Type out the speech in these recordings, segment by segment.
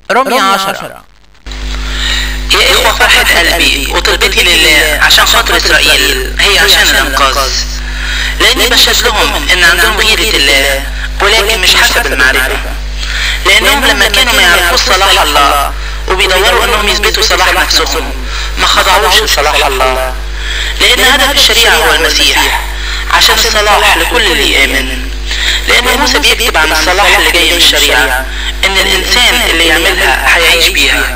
رمية 10. يا إخوة، فرحة قلبي وطلبتي لله عشان خاطر إسرائيل هي عشان الإنقاذ، لأني بشهد لهم إن عندهم غيرة الله ولكن مش حسب المعرفة، لأنهم لما كانوا ما يعرفوش صلاح الله وبيدوروا إنهم يثبتوا صلاح نفسهم ما خضعوش لصلاح الله، لأن هدف الشريعة هو المسيح عشان الصلاح لكل اللي يآمن. لأن موسى بيكتب عن الصلاح اللي جاي من الشريعة إن الإنسان اللي يعملها هيعيش بيها.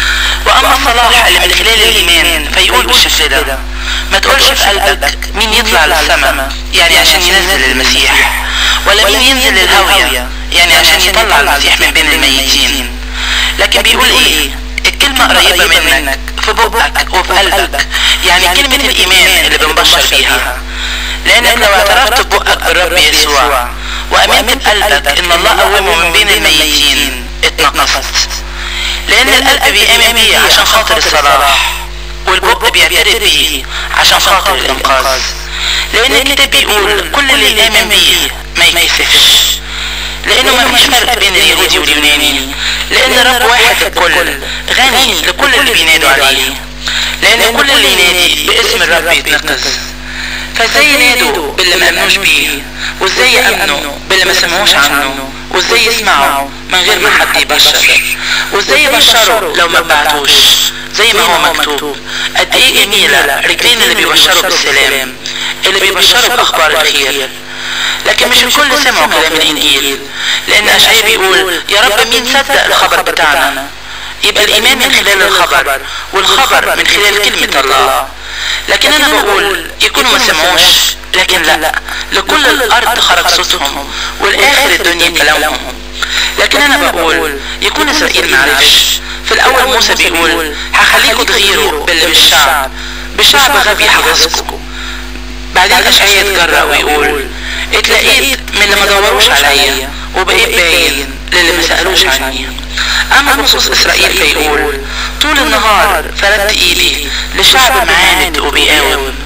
وأما الصلاح اللي من خلال الإيمان فيقول بالشكل ده: ما تقولش في قلبك مين يطلع للسماء يعني عشان ينزل المسيح، ولا مين ينزل للهاوية يعني عشان يطلع المسيح من بين الميتين، لكن بيقول إيه؟ الكلمة قريبة منك في بقك وفي قلبك، يعني كلمة الإيمان اللي بنبشر بيها. لأنك لو اعترفت ببقك بالرب يسوع وأمنت بقلبك إن الله قومه من بين الميتين اتنقصت. لأن القلب بيآمن بيه عشان خاطر الصلاح، والبق بيعترف بيه عشان خاطر الإنقاذ. لأن الكتاب بيقول كل اللي يآمن بيه ما يكسفش، لأنه ما فيش فرق بين اليهودي واليوناني، لأن رب واحد الكل غني لكل اللي بينادوا عليه. لأن كل اللي ينادي باسم الرب يتنقذ. فازاي ينادوا باللي ما امنوش بيه، وازاي يامنوا باللي ما سمعوش عنه، وازاي يسمعوا من غير ما حد يبشر، وازاي يبشروا لو ما بعتوش زي ما هو مكتوب. قد ايه جميله رجلين اللي بيبشروا بالسلام، اللي بيبشروا باخبار الخير. لكن مش الكل سمعوا كلام الانجيل، لان اشعياء بيقول: يا رب مين صدق الخبر بتاعنا؟ يبقى الايمان من خلال الخبر، والخبر من خلال كلمه الله. لكن انا بقول يكونوا ما سمعوش، لكن لا، لكل الارض خرج صوتهم والاخر الدنيا كلامهم. لكن انا بقول يكون اسرائيل معرفش. في الاول موسى بيقول: هخليكوا تغيروا باللي بشعب غبي حفظكم. بعدين اشعياء يتجرأ ويقول: اتلاقيت من اللي ما دوروش عليا وبقيت باين للي ما سألوش عني. اما بخصوص اسرائيل فيقول: طول النهار فردت ايدي لشعب معاند وبيقاوم،